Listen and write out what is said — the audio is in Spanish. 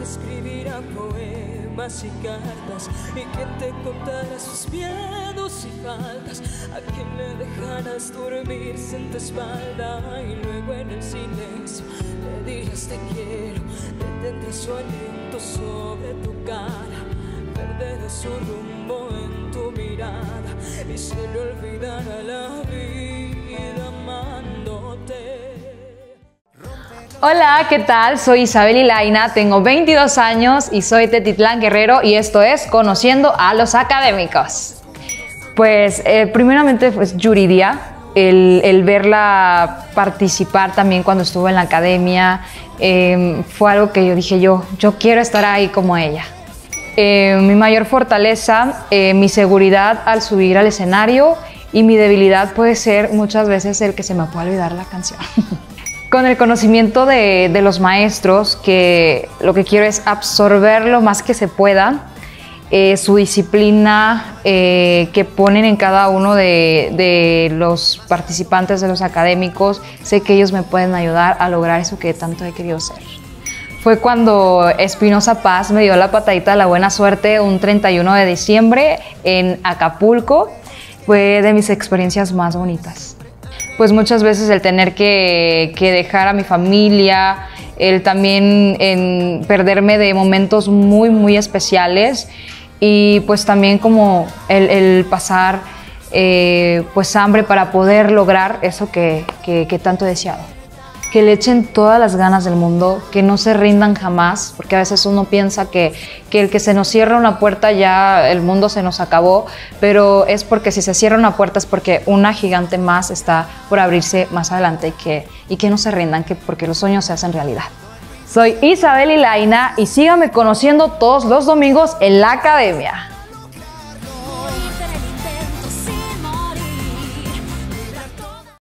escribirá poemas y cartas, y quien te contará sus miedos y faltas, a quien le dejarás dormirse en tu espalda, y luego en el silencio le dirás te quiero, detendrás su aliento sobre tu cara, perderás su rumbo en tu mirada, y se le olvidará la vida amándote. Hola, ¿qué tal? Soy Isabel Ilaina, tengo 22 años y soy de Titlán, Guerrero, y esto es Conociendo a los Académicos. Pues primeramente pues Yuridia, el verla participar también cuando estuvo en la academia, fue algo que yo dije yo quiero estar ahí como ella. Mi mayor fortaleza, mi seguridad al subir al escenario, y mi debilidad puede ser muchas veces el que se me pueda olvidar la canción. Con el conocimiento de los maestros, que lo que quiero es absorber lo más que se pueda, su disciplina que ponen en cada uno de los participantes, de los académicos, sé que ellos me pueden ayudar a lograr eso que tanto he querido ser. Fue cuando Espinosa Paz me dio la patadita de la buena suerte un 31 de diciembre en Acapulco. Fue de mis experiencias más bonitas. Pues muchas veces el tener que dejar a mi familia, el también perderme de momentos muy especiales, y pues también como el pasar pues hambre para poder lograr eso que tanto he deseado. Que le echen todas las ganas del mundo, que no se rindan jamás, porque a veces uno piensa que el que se nos cierra una puerta ya el mundo se nos acabó, pero es porque si se cierra una puerta es porque una gigante más está por abrirse más adelante, y que no se rindan, porque los sueños se hacen realidad. Soy Isabel Ilaina y síganme conociendo todos los domingos en la academia.